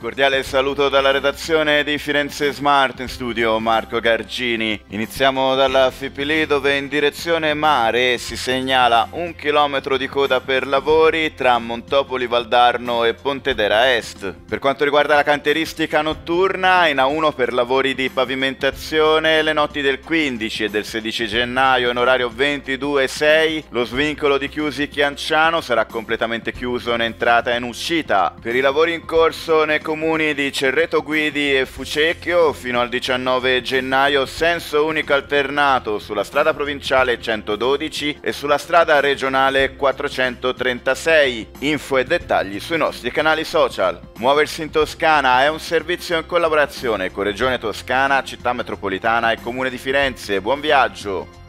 cordiale saluto dalla redazione di Firenze Smart, in studio Marco Gargini. Iniziamo dalla Fipili, dove in direzione mare si segnala 1 chilometro di coda per lavori tra Montopoli Valdarno e Pontedera Est. Per quanto riguarda la cantieristica notturna, in A1 per lavori di pavimentazione, le notti del 15 e del 16 gennaio in orario 22:06, lo svincolo di Chiusi Chianciano sarà completamente chiuso in entrata e in uscita. Per i lavori in corso nei comuni di Cerreto Guidi e Fucecchio, fino al 19 gennaio senso unico alternato sulla strada provinciale 112 e sulla strada regionale 436. Info e dettagli sui nostri canali social. Muoversi in Toscana è un servizio in collaborazione con Regione Toscana, Città Metropolitana e Comune di Firenze. Buon viaggio!